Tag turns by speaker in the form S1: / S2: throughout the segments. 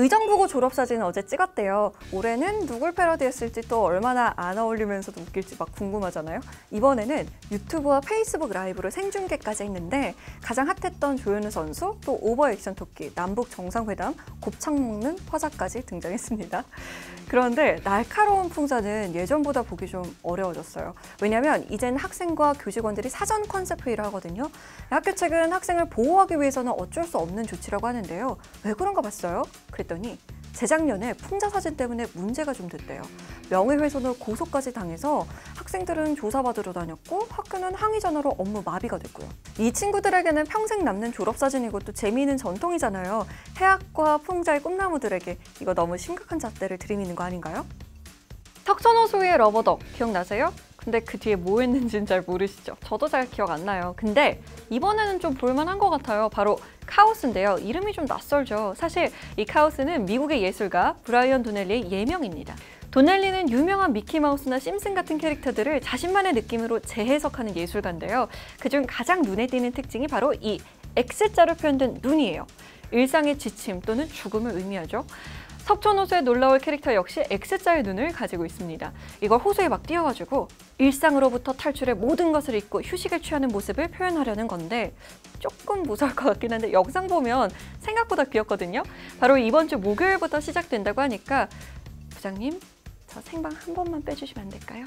S1: 의정부고 졸업사진 어제 찍었대요. 올해는 누굴 패러디했을지 또 얼마나 안 어울리면서도 웃길지 막 궁금하잖아요. 이번에는 유튜브와 페이스북 라이브로 생중계까지 했는데 가장 핫했던 조현우 선수, 또 오버액션 토끼, 남북 정상회담, 곱창 먹는 화자까지 등장했습니다. 그런데 날카로운 풍자는 예전보다 보기 좀 어려워졌어요. 왜냐하면 이젠 학생과 교직원들이 사전 컨셉 회의를 하거든요. 학교 측은 학생을 보호하기 위해서는 어쩔 수 없는 조치라고 하는데요. 왜 그런가 봤어요. 그랬더니 재작년에 풍자 사진 때문에 문제가 좀 됐대요. 명예훼손을 고소까지 당해서 학생들은 조사받으러 다녔고 학교는 항의 전화로 업무 마비가 됐고요. 이 친구들에게는 평생 남는 졸업사진이고 또 재미있는 전통이잖아요. 해학과 풍자의 꿈나무들에게 이거 너무 심각한 잣대를 들이미는 거 아닌가요? 석천호수의 러버덕 기억나세요? 근데 그 뒤에 뭐 했는지는 잘 모르시죠? 저도 잘 기억 안 나요. 근데 이번에는 좀 볼만한 것 같아요. 바로 카오스인데요. 이름이 좀 낯설죠. 사실 이 카오스는 미국의 예술가 브라이언 도넬리의 예명입니다. 도넬리는 유명한 미키마우스나 심슨 같은 캐릭터들을 자신만의 느낌으로 재해석하는 예술가인데요. 그중 가장 눈에 띄는 특징이 바로 이 X자로 표현된 눈이에요. 일상의 지침 또는 죽음을 의미하죠. 석촌호수의 놀라울 캐릭터 역시 X자의 눈을 가지고 있습니다. 이걸 호수에 막 띄워가지고 일상으로부터 탈출해 모든 것을 잊고 휴식을 취하는 모습을 표현하려는 건데 조금 무서울 것 같긴 한데 영상 보면 생각보다 귀엽거든요. 바로 이번 주 목요일부터 시작된다고 하니까 부장님, 저 생방 한 번만 빼주시면 안 될까요?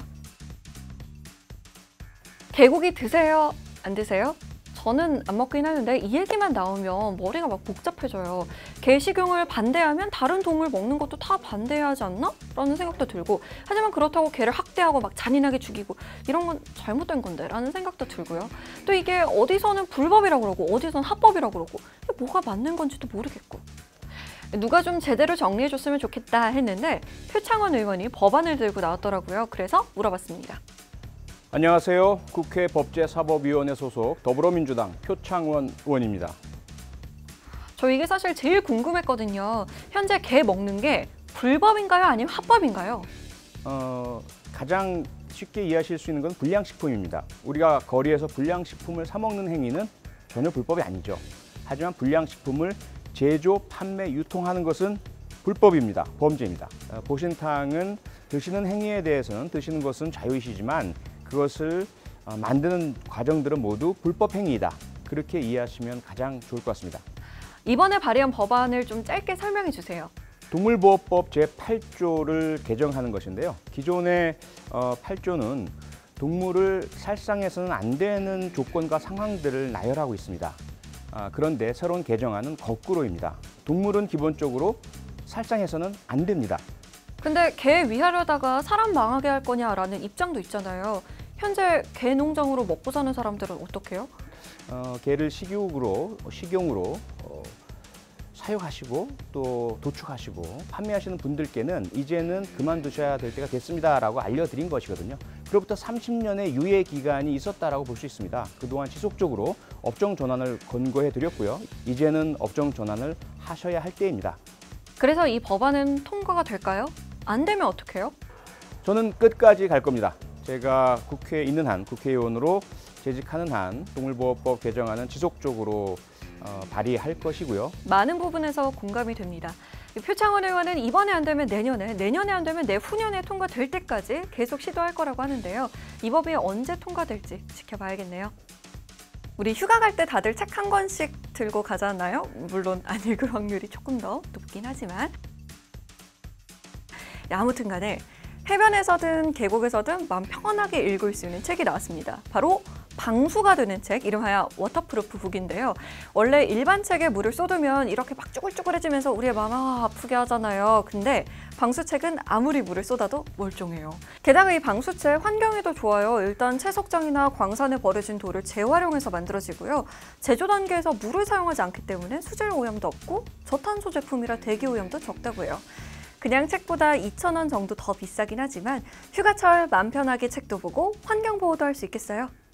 S1: 개고기 드세요? 안 드세요? 저는 안 먹긴 하는데 이 얘기만 나오면 머리가 막 복잡해져요. 개 식용을 반대하면 다른 동물 먹는 것도 다 반대해야 하지 않나? 라는 생각도 들고, 하지만 그렇다고 개를 학대하고 막 잔인하게 죽이고 이런 건 잘못된 건데 라는 생각도 들고요. 또 이게 어디서는 불법이라고 그러고 어디서는 합법이라고 그러고 뭐가 맞는 건지도 모르겠고. 누가 좀 제대로 정리해줬으면 좋겠다 했는데 표창원 의원이 법안을 들고 나왔더라고요. 그래서 물어봤습니다.
S2: 안녕하세요. 국회 법제사법위원회 소속 더불어민주당 표창원 의원입니다.
S1: 저 이게 사실 제일 궁금했거든요. 현재 개 먹는 게 불법인가요? 아니면 합법인가요?
S2: 가장 쉽게 이해하실 수 있는 건 불량식품입니다. 우리가 거리에서 불량식품을 사 먹는 행위는 전혀 불법이 아니죠. 하지만 불량식품을 제조, 판매, 유통하는 것은 불법입니다. 범죄입니다. 보신탕은 드시는 행위에 대해서는 드시는 것은 자유이시지만 그것을 만드는 과정들은 모두 불법 행위이다. 그렇게 이해하시면 가장 좋을 것 같습니다.
S1: 이번에 발의한 법안을 좀 짧게 설명해 주세요.
S2: 동물보호법 제8조를 개정하는 것인데요. 기존의 8조는 동물을 살상해서는 안 되는 조건과 상황들을 나열하고 있습니다. 그런데 새로운 개정안은 거꾸로입니다. 동물은 기본적으로 살상해서는 안 됩니다. 근데
S1: 개 위하려다가 사람 망하게 할 거냐라는 입장도 있잖아요. 현재 개 농장으로 먹고 사는 사람들은 어떻게 해요?
S2: 개를 식용으로 사육하시고 또 도축하시고 판매하시는 분들께는 이제는 그만두셔야 될 때가 됐습니다라고 알려드린 것이거든요. 그로부터 30년의 유예 기간이 있었다라고 볼 수 있습니다. 그동안 지속적으로 업종 전환을 권고해드렸고요. 이제는 업종 전환을 하셔야 할 때입니다. 그래서 이 법안은 통과가 될까요? 안 되면 어떻게 해요? 저는 끝까지 갈 겁니다. 제가 국회에 있는 한, 국회의원으로 재직하는 한 동물보호법 개정안은 지속적으로 발의할 것이고요. 많은 부분에서 공감이 됩니다. 표창원 의원은 이번에 안 되면 내년에, 내년에 안 되면 내후년에 통과될 때까지 계속 시도할 거라고 하는데요. 이 법이 언제 통과될지 지켜봐야겠네요. 우리 휴가 갈 때 다들 책 한 권씩 들고 가잖아요. 물론 안 읽을 확률이 조금 더 높긴 하지만. 아무튼 간에 해변에서든 계곡에서든 마음 편하게 읽을 수 있는 책이 나왔습니다. 바로 방수가 되는 책, 이름하여 워터프루프 북인데요. 원래 일반 책에 물을 쏟으면 이렇게 막 쭈글쭈글해지면서 우리의 마음 아프게 하잖아요. 근데 방수책은 아무리 물을 쏟아도 멀쩡해요. 게다가 이 방수책 환경에도 좋아요. 일단 채석장이나 광산에 버려진 돌을 재활용해서 만들어지고요. 제조 단계에서 물을 사용하지 않기 때문에 수질 오염도 없고 저탄소 제품이라 대기 오염도 적다고 해요. 그냥 책보다 2,000원 정도 더 비싸긴 하지만 휴가철 마음 편하게 책도 보고 환경 보호도 할 수 있겠어요.